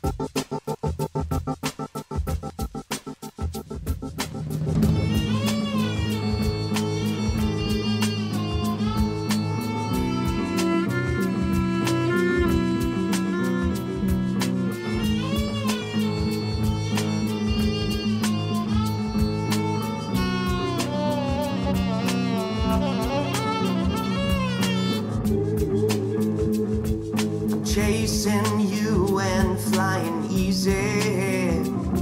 Chasing you and flying easy.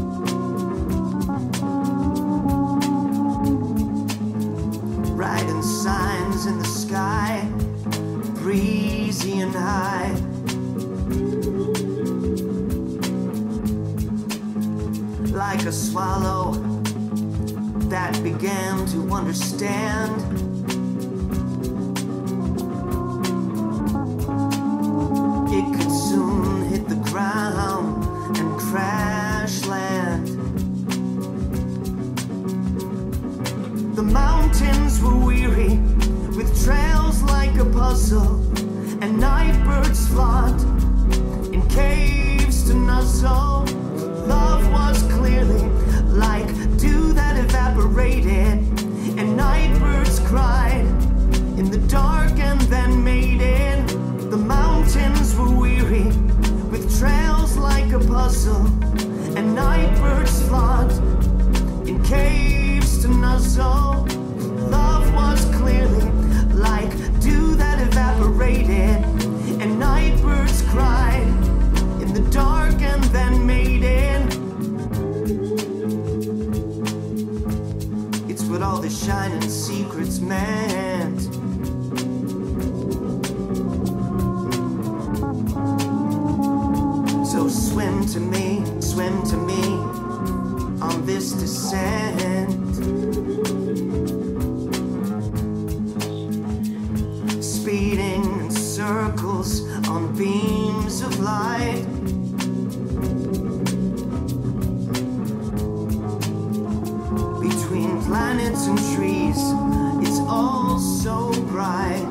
Writing signs in the sky, breezy and high. Like a swallow that began to understand. It could soon hit the ground and crash land. The mountains were weary with trails like a puzzle, and night birds flocked in caves to nuzzle. Love was clearly like dew that evaporated, and night birds cried in the dark and then mated. The mountains were weary with trails like a puzzle, and night birds flocked in caves to nuzzle. Love was clearly like dew that evaporated, and night birds cried in the dark and then mated. It's what all the shining secrets meant. So swim to me on this descent. Speeding in circles on beams of light. Between planets and trees, it's all so bright.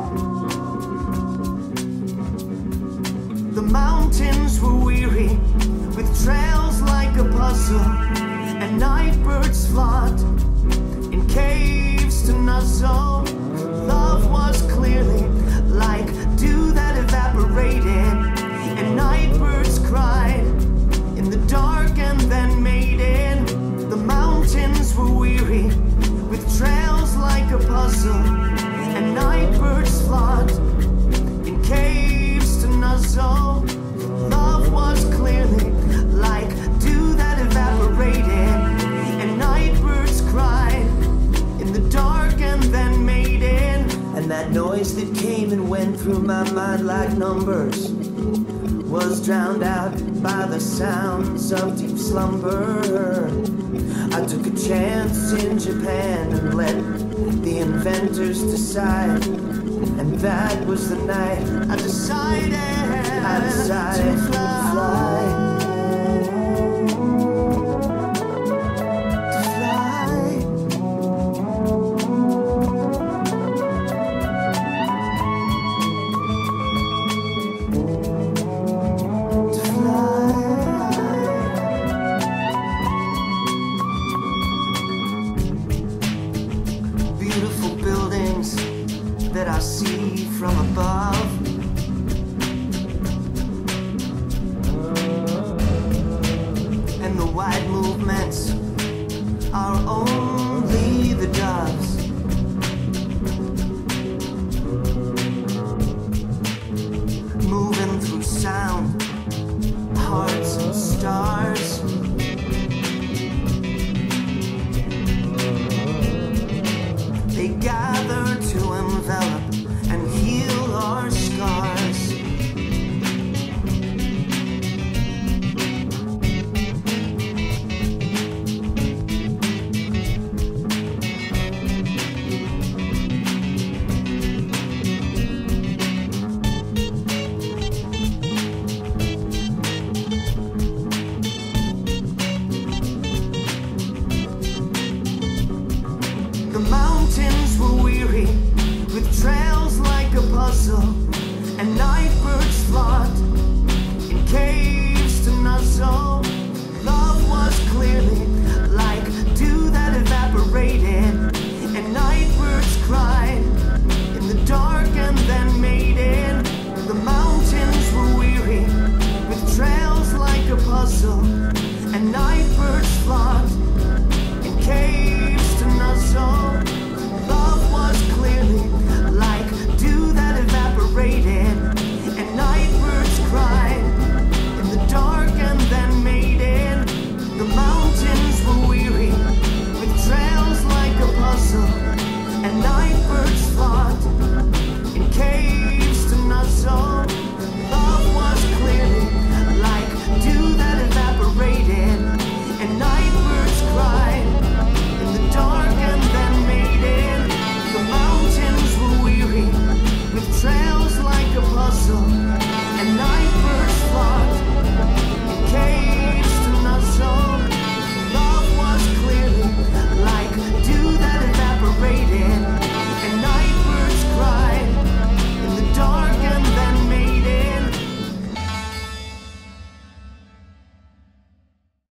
The mountains were weary with trails like a puzzle, and night birds flocked in caves to nuzzle. Love was clearly like dew that evaporated, and night birds cried in the dark and then mated. The mountains were weary with trails like a puzzle, and night birds flocked in caves to nuzzle. Love was clearly like dew that evaporated, and night birds cried in the dark and then mated. And that noise that came and went through my mind like numbers was drowned out by the sounds of deep slumber. I took a chance in Japan and let the inventors decide, and that was the night I decided to fly. Beautiful buildings that I see from above, and the wide movements are only the doves. Moving through sound, hearts and stars. They gather to envelop and heal our scars. The mountains were weary with trails like a puzzle, and night